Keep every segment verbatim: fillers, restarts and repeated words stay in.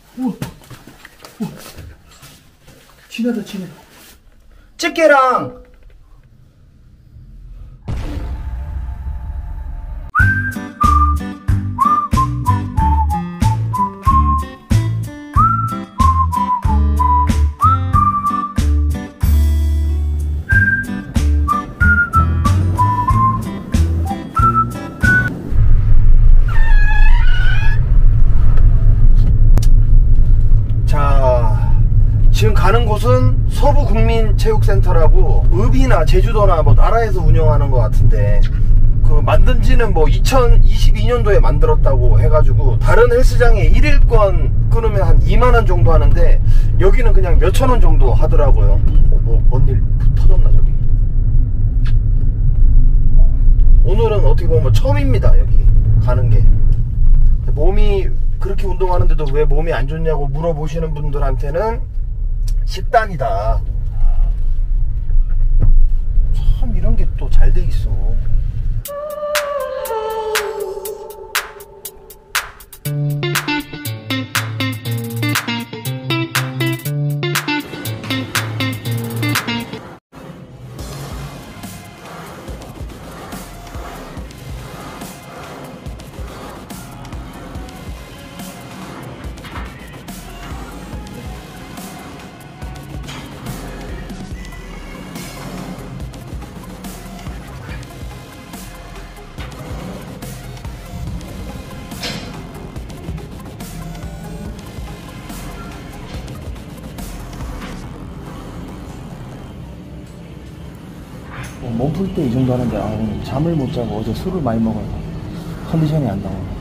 우와, 우와. 진하다, 진해. 집게랑 지금 가는 곳은 서부국민체육센터라고 읍이나 제주도나 뭐 나라에서 운영하는 것 같은데, 그 만든 지는 뭐 이천이십이 년도에 만들었다고 해가지고 다른 헬스장에 일일권 끊으면 한 이만 원 정도 하는데 여기는 그냥 몇천 원 정도 하더라고요. 뭐 뭔 일 터졌나 저기. 오늘은 어떻게 보면 처음입니다. 여기 가는 게. 몸이 그렇게 운동하는데도 왜 몸이 안 좋냐고 물어보시는 분들한테는 식단이다. 참 이런 게 또 잘 돼 있어. 몸 풀 때 이 정도 하는데, 아, 오늘 잠을 못 자고 어제 술을 많이 먹어서 컨디션이 안 나오네.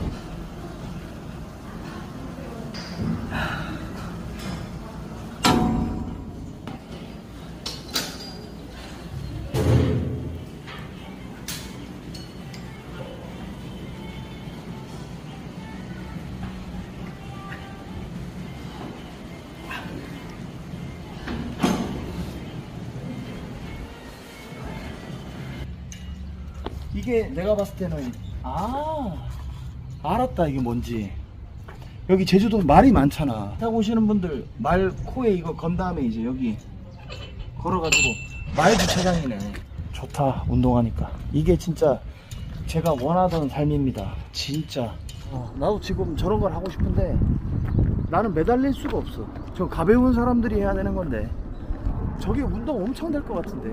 이게 내가 봤을 때는, 아 알았다, 이게 뭔지. 여기 제주도 말이 많잖아. 타고 오시는 분들 말 코에 이거 건 다음에 이제 여기 걸어가지고 말 주차장이네. 좋다, 운동하니까. 이게 진짜 제가 원하던 삶입니다, 진짜. 어, 나도 지금 저런 걸 하고 싶은데 나는 매달릴 수가 없어. 저 가벼운 사람들이 해야 되는 건데 저게 운동 엄청 될 것 같은데.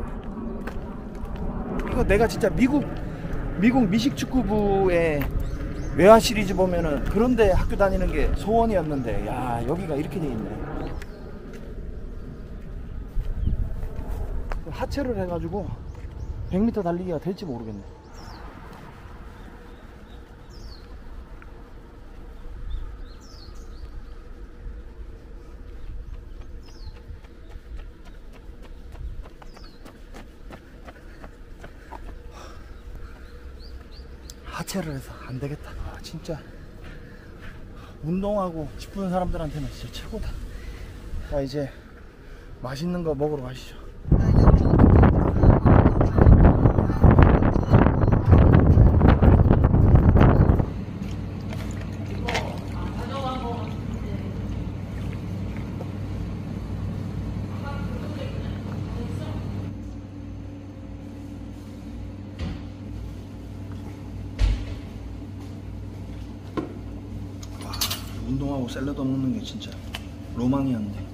이거 내가 진짜 미국 미국 미식축구부의 외화 시리즈 보면은 그런데 학교 다니는 게 소원이었는데, 야, 여기가 이렇게 돼 있네. 하체를 해가지고 백 미터 달리기가 될지 모르겠네. 하체를 해서 안 되겠다. 아, 진짜 운동하고 싶은 사람들한테는 진짜 최고다. 자, 이제 맛있는 거 먹으러 가시죠. 운동하고 샐러드 먹는 게 진짜 로망이었는데.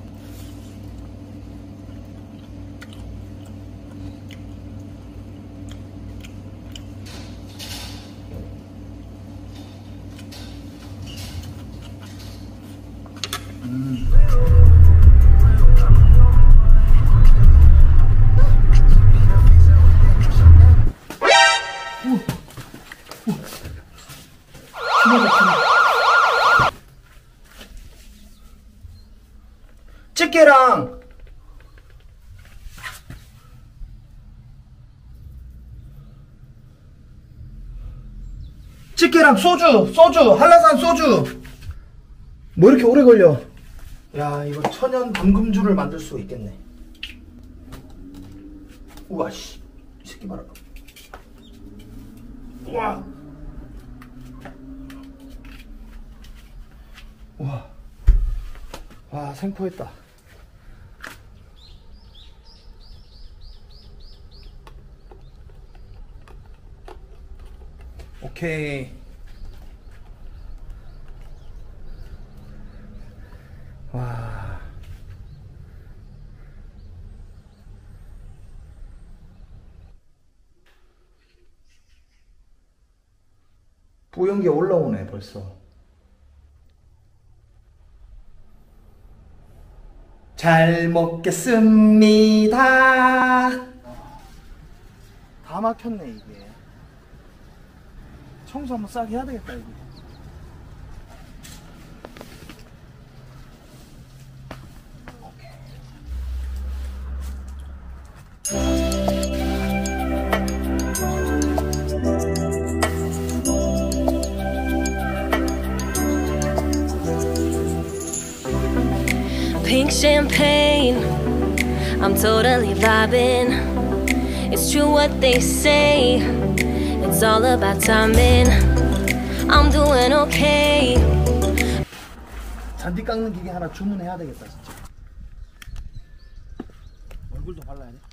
음. 집게랑 집게랑 소주, 소주, 한라산 소주. 뭐 이렇게 오래 걸려? 야, 이거 천연 금금주를 만들 수 있겠네. 우와, 씨, 이 새끼 봐라. 우와, 우와. 와, 생포했다. 오케이. 와. 뿌연기 올라오네 벌써. 잘 먹겠습니다. 다 막혔네 이게. 청소 한번 싹 해야 되겠다 이거. Pink champagne, I'm totally vibing. It's true what they say, it's all about timing. I'm doing okay. 잔디 깎는 기계 하나 주문해야 되겠다 진짜. 얼굴도 발라야 돼.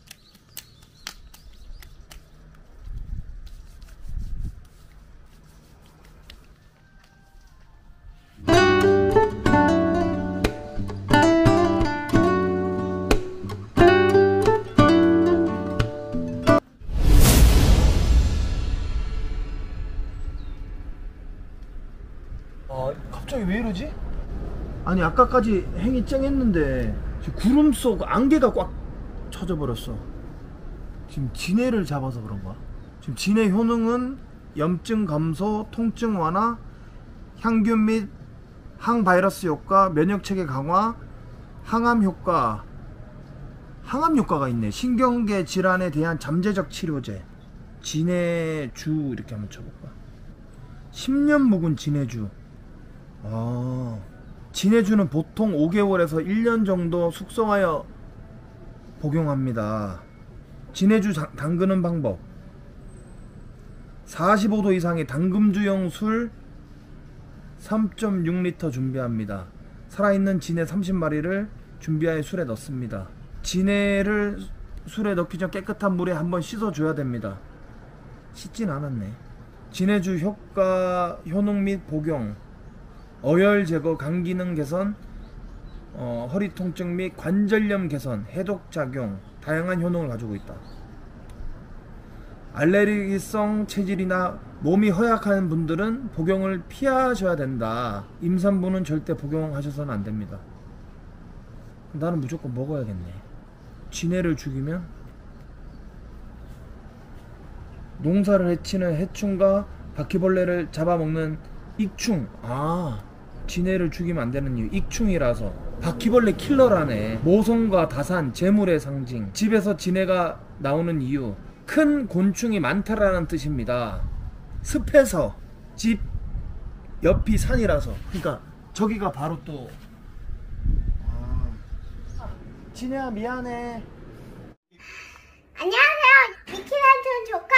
어, 갑자기 왜 이러지? 아니 아까까지 행이 쨍했는데 지금 구름 속 안개가 꽉 쳐져 버렸어. 지금 진해를 잡아서 그런가? 지금 진해 효능은 염증 감소, 통증 완화, 향균 및 항바이러스 효과, 면역체계 강화, 항암 효과, 항암 효과가 있네. 신경계 질환에 대한 잠재적 치료제. 진해주 이렇게 한번 쳐볼까? 십 년 묵은 진해주. 아, 진해주는 보통 오 개월에서 일 년 정도 숙성하여 복용합니다. 진해주 담그는 방법. 사십오 도 이상의 담금주용 술 삼 점 육 리터 준비합니다. 살아있는 진해 삼십 마리를 준비하여 술에 넣습니다. 진해를 술에 넣기 전 깨끗한 물에 한번 씻어줘야 됩니다. 씻진 않았네. 진해주 효과, 효능 및 복용. 어혈 제거, 간 기능 개선, 어, 허리 통증 및 관절염 개선, 해독 작용, 다양한 효능을 가지고 있다. 알레르기성 체질이나 몸이 허약한 분들은 복용을 피하셔야 된다. 임산부는 절대 복용하셔서는 안 됩니다. 나는 무조건 먹어야겠네. 진해를 죽이면 농사를 해치는 해충과 바퀴벌레를 잡아먹는 익충. 아, 진해를 죽이면 안 되는 이유. 익충이라서. 바퀴벌레 킬러라네. 모성과 다산, 재물의 상징. 집에서 진해가 나오는 이유. 큰 곤충이 많다라는 뜻입니다. 습해서. 집 옆이 산이라서. 그러니까 저기가 바로 또. 아. 진해야 미안해. 안녕하세요. 미키란촌 조카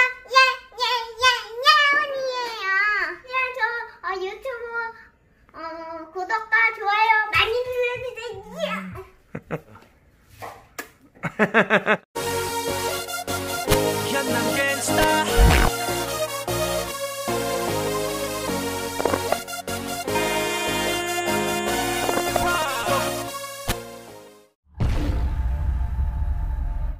예예예예언니예요. 그냥 저 어, 유튜브 어, 구독과 좋아요 많이 눌러주세요.